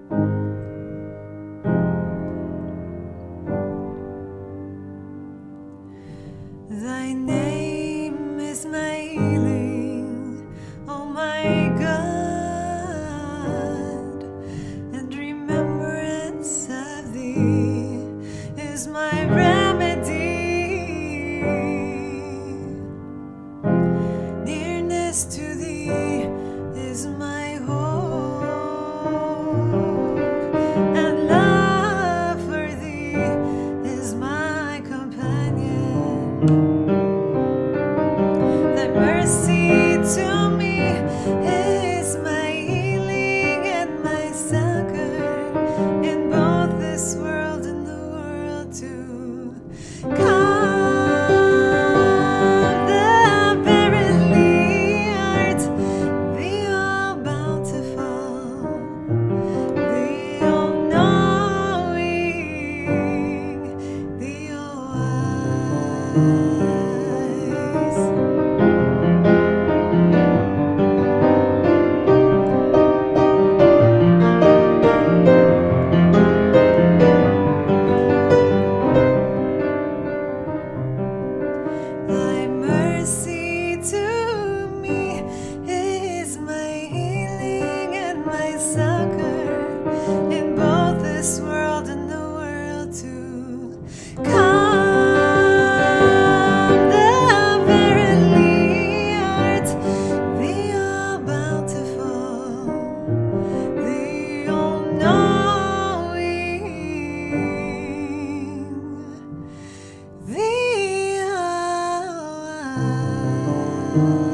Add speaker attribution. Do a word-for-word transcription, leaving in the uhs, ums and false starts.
Speaker 1: Thy name is my healing, oh my God, and remembrance of thee is my remedy. Nearness to thee is my hope, and love for thee is my companion. Thy mercy to me is my healing and my succor in both this world and the world to come. The verily art, the all-bountiful, the all-knowing, the all-wise. Thy mercy to me is my healing and my succor in both this world and the world to come. The verily art, the all-bountiful, the all-knowing, the all-wise.